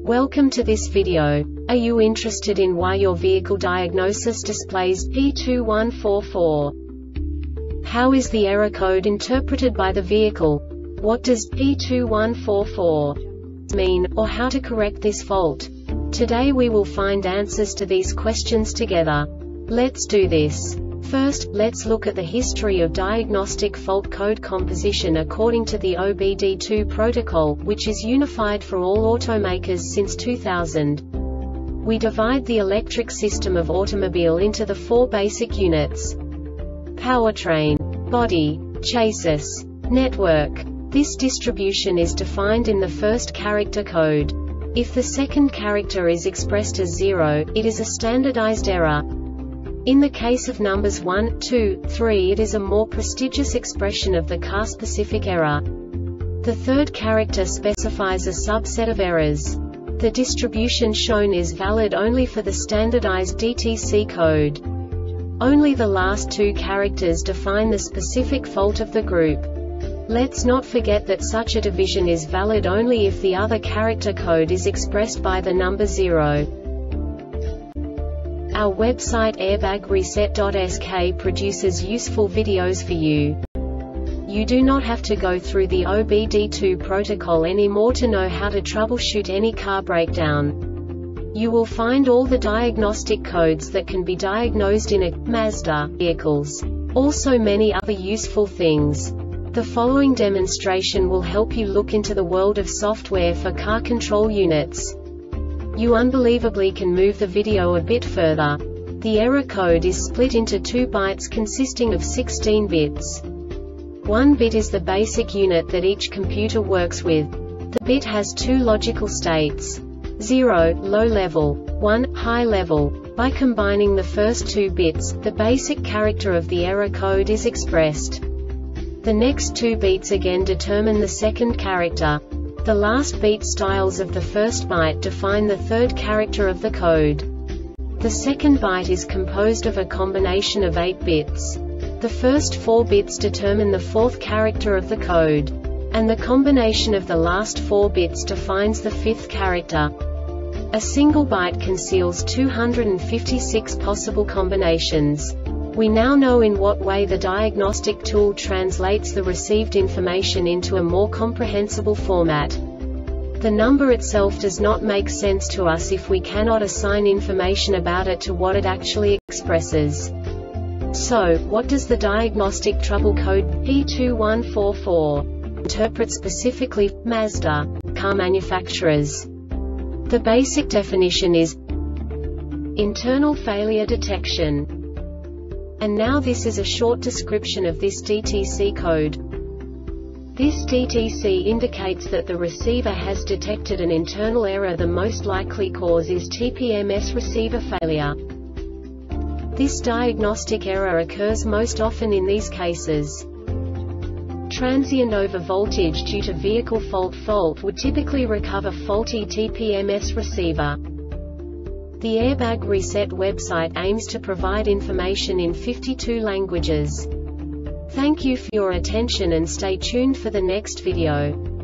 Welcome to this video. Are you interested in why your vehicle diagnosis displays P2144? How is the error code interpreted by the vehicle? What does P2144 mean, or how to correct this fault? Today we will find answers to these questions together. Let's do this. First, let's look at the history of diagnostic fault code composition according to the OBD2 protocol, which is unified for all automakers since 2000. We divide the electric system of automobile into the four basic units: powertrain, body, chassis, network. This distribution is defined in the first character code. If the second character is expressed as 0, it is a standardized error. In the case of numbers 1, 2, 3, it is a more prestigious expression of the car-specific error. The third character specifies a subset of errors. The distribution shown is valid only for the standardized DTC code. Only the last two characters define the specific fault of the group. Let's not forget that such a division is valid only if the other character code is expressed by the number 0. Our website airbagreset.sk produces useful videos for you. You do not have to go through the OBD2 protocol anymore to know how to troubleshoot any car breakdown. You will find all the diagnostic codes that can be diagnosed in a Mazda vehicles. Also many other useful things. The following demonstration will help you look into the world of software for car control units. You unbelievably can move the video a bit further. The error code is split into 2 bytes consisting of 16 bits. 1 bit is the basic unit that each computer works with. The bit has 2 logical states: 0, low level, 1, high level. By combining the first 2 bits, the basic character of the error code is expressed. The next 2 beats again determine the second character. The last beat styles of the first byte define the third character of the code. The second byte is composed of a combination of 8 bits. The first 4 bits determine the fourth character of the code. And the combination of the last 4 bits defines the fifth character. A single byte conceals 256 possible combinations. We now know in what way the diagnostic tool translates the received information into a more comprehensible format. The number itself does not make sense to us if we cannot assign information about it to what it actually expresses. So, what does the diagnostic trouble code P2144 interpret specifically for Mazda car manufacturers? The basic definition is internal failure detection. And now this is a short description of this DTC code. This DTC indicates that the receiver has detected an internal error. The most likely cause is TPMS receiver failure. This diagnostic error occurs most often in these cases: transient overvoltage due to vehicle fault would typically recover faulty TPMS receiver. The Airbag Reset website aims to provide information in 52 languages. Thank you for your attention and stay tuned for the next video.